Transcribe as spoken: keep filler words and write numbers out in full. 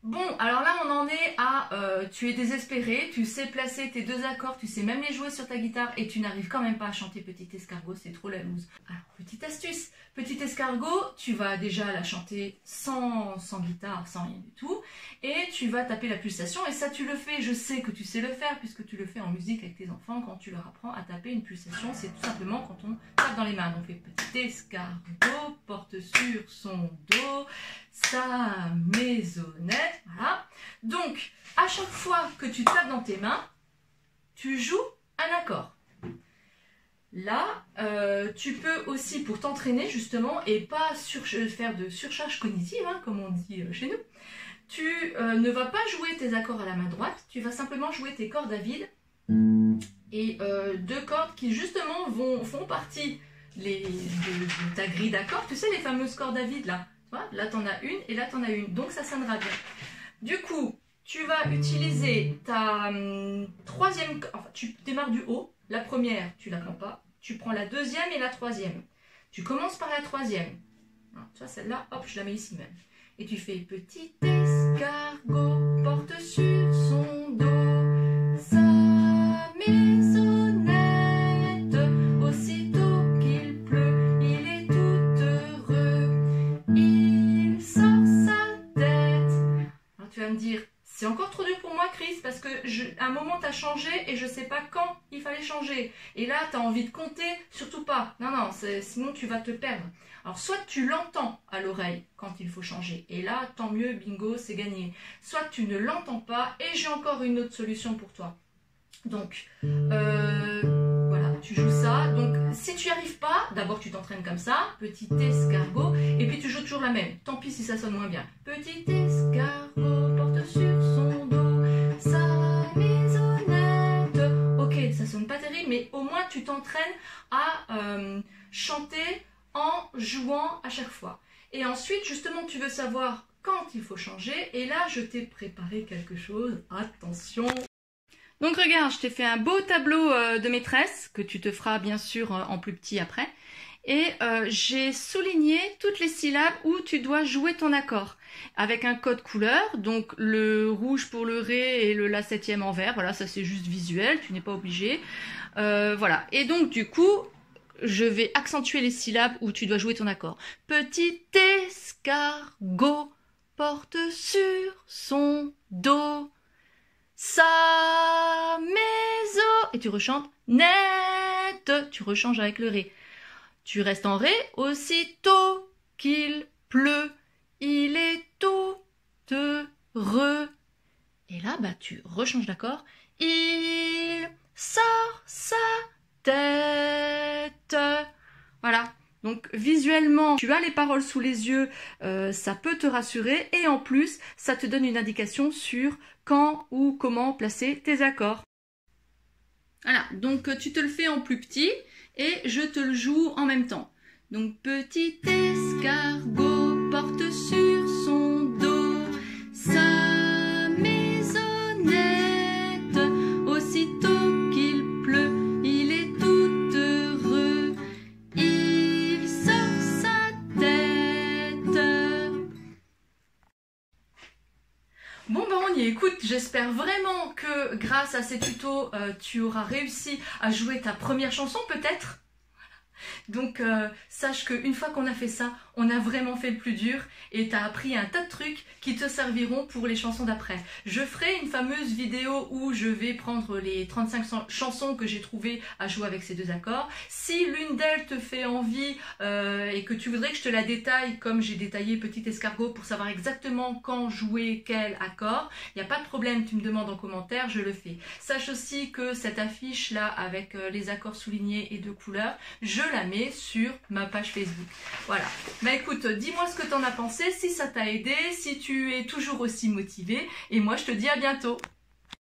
Bon, alors là on en est à, euh, tu es désespéré, tu sais placer tes deux accords, tu sais même les jouer sur ta guitare et tu n'arrives quand même pas à chanter Petit Escargot, c'est trop la loose. Alors, petite astuce, Petit Escargot, tu vas déjà la chanter sans, sans guitare, sans rien du tout, et tu vas taper la pulsation, et ça tu le fais, je sais que tu sais le faire, puisque tu le fais en musique avec tes enfants, quand tu leur apprends à taper une pulsation, c'est tout simplement quand on tape dans les mains. On fait Petit Escargot, porte sur son dos, sa maisonnette, voilà. Donc, à chaque fois que tu tapes dans tes mains, tu joues un accord. Là, euh, tu peux aussi, pour t'entraîner justement, et pas sur, faire de surcharge cognitive, hein, comme on dit chez nous, tu euh, ne vas pas jouer tes accords à la main droite, tu vas simplement jouer tes cordes à vide, et euh, deux cordes qui justement vont, font partie les, de, de ta grille d'accords, tu sais les fameuses cordes à vide là. Là, tu en as une et là, tu en as une. Donc, ça sonnera bien. Du coup, tu vas utiliser ta hum, troisième... Enfin, tu démarres du haut. La première, tu ne la prends pas. Tu prends la deuxième et la troisième. Tu commences par la troisième. Tu vois, celle-là, hop, je la mets ici même. Et tu fais Petit escargot porte sur son dos sa maisonnette. Aussitôt qu'il pleut, il est tout heureux. Il sort sa tête. Alors tu vas me dire, c'est encore trop dur pour moi, Chris, parce que je, à un moment tu as changé et je sais pas quand il fallait changer. Et là tu as envie de compter, surtout pas. Non, non, sinon tu vas te perdre. Alors soit tu l'entends à l'oreille quand il faut changer. Et là, tant mieux, bingo, c'est gagné. Soit tu ne l'entends pas et j'ai encore une autre solution pour toi. Donc, euh, voilà, tu joues ça. Donc, si tu n'y arrives pas, d'abord tu t'entraînes comme ça, Petit escargot, et puis tu joues toujours la même. Tant pis si ça sonne moins bien. Petit escargot porte sur son dos sa maisonnette. Ok, ça sonne pas terrible, mais au moins tu t'entraînes à euh, chanter en jouant à chaque fois. Et ensuite, justement, tu veux savoir quand il faut changer, et là, je t'ai préparé quelque chose. Attention! Donc regarde, je t'ai fait un beau tableau euh, de maîtresse, que tu te feras bien sûr euh, en plus petit après. Et euh, j'ai souligné toutes les syllabes où tu dois jouer ton accord. Avec un code couleur, donc le rouge pour le ré et le la septième en vert. Voilà, ça c'est juste visuel, tu n'es pas obligé. Euh, voilà, et donc du coup, je vais accentuer les syllabes où tu dois jouer ton accord. Petit escargot porte sur son dos sa maison, et tu rechantes net, tu rechanges avec le ré. Tu restes en ré, aussitôt qu'il pleut, il est tout heureux. Et là, bah, tu rechanges d'accord. Il sort sa tête. Voilà. Donc visuellement, tu as les paroles sous les yeux, euh, ça peut te rassurer et en plus, ça te donne une indication sur quand ou comment placer tes accords. Voilà, donc tu te le fais en plus petit et je te le joue en même temps. Donc petit escargot porte sur son dos sa maisonnette. Aussitôt qu'il pleut, il est tout heureux. Il sort sa tête. Bon ben on y est, écoute, j'espère vraiment que grâce à ces tutos, euh, tu auras réussi à jouer ta première chanson peut-être. Donc euh, sache qu'une fois qu'on a fait ça, on a vraiment fait le plus dur et tu as appris un tas de trucs qui te serviront pour les chansons d'après. Je ferai une fameuse vidéo où je vais prendre les trente-cinq chansons que j'ai trouvées à jouer avec ces deux accords. Si l'une d'elles te fait envie euh, et que tu voudrais que je te la détaille comme j'ai détaillé Petit Escargot pour savoir exactement quand jouer quel accord, il n'y a pas de problème, tu me demandes en commentaire, je le fais. Sache aussi que cette affiche là avec euh, les accords soulignés et de couleurs, je la mets sur ma page Facebook. Voilà. Bah écoute, dis-moi ce que t'en as pensé, si ça t'a aidé, si tu es toujours aussi motivé, et moi je te dis à bientôt.